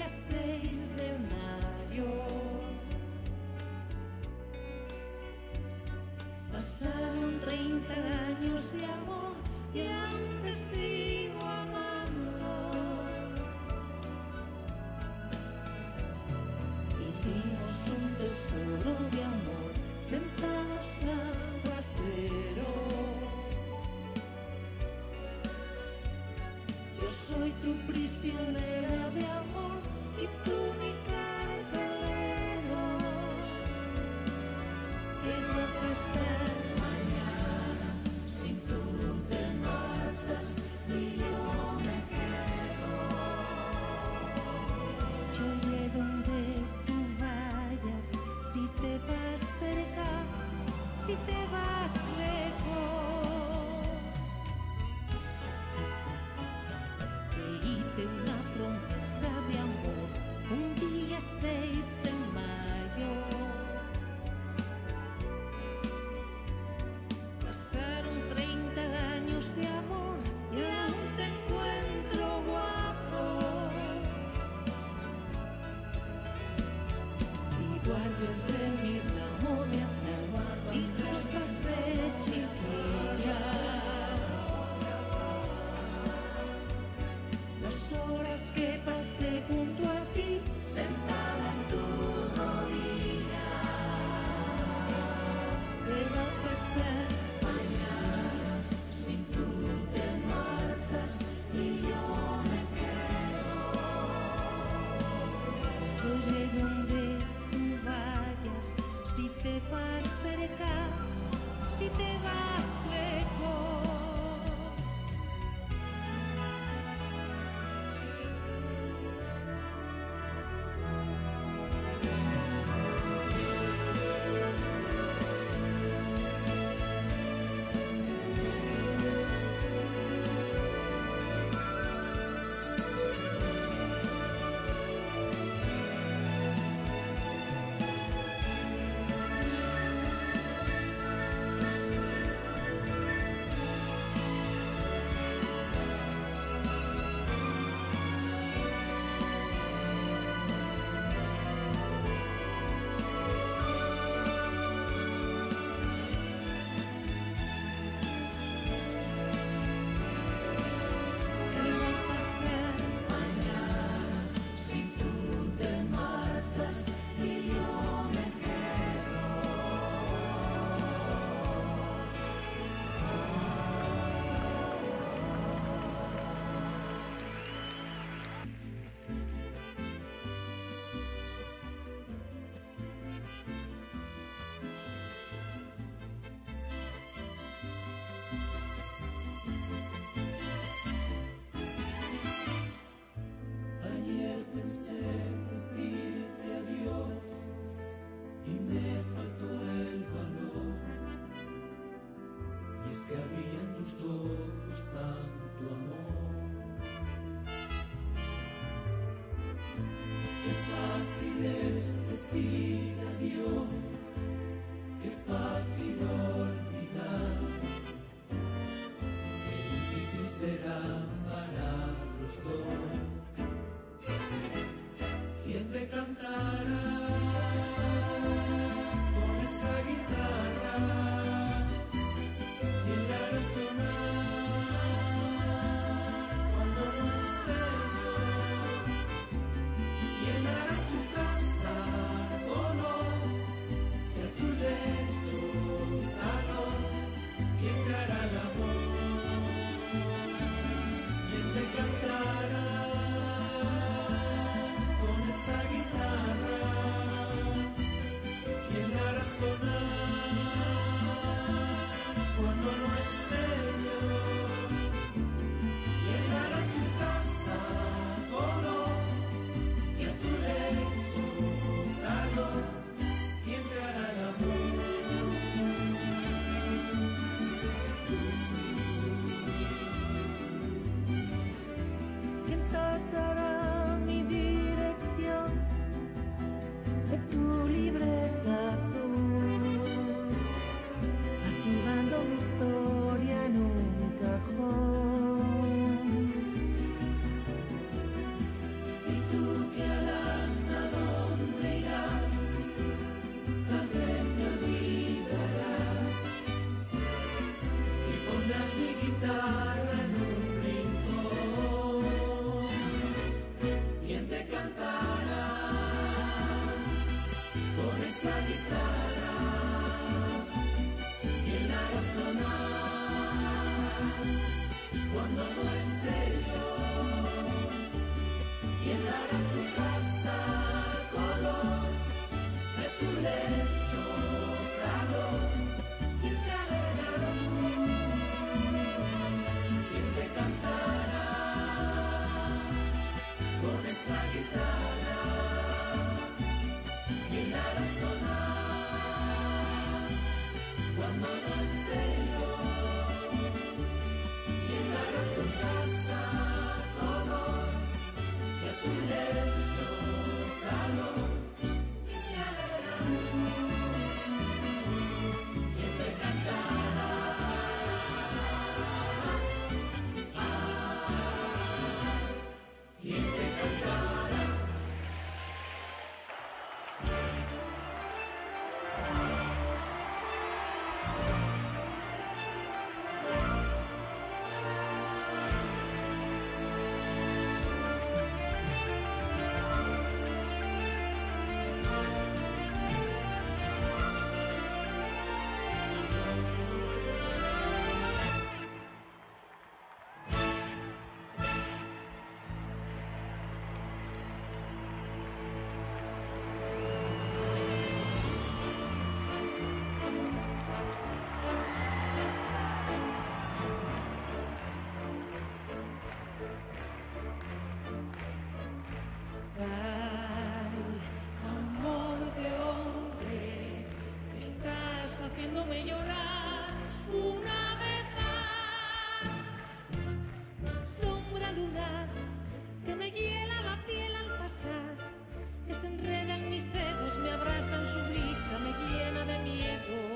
6 de mayo. Pasaron 30 años de amor y aún te sigo amando. Hicimos un tesoro de amor sentados al brasero. Yo soy tu prisionera de amor y tú mi carcelero. ¿Qué va a pasar mañana si tú te marchas y yo me quedo? Yo iré donde tú vayas, si te vas cerca, si te vas lejos. Te hice una promesa de amor, Haciéndome llorar una vez más. Sombra lunar que me hiela la piel al pasar, que se enreda en mis dedos, me abraza en su brisa, me llena de miedo.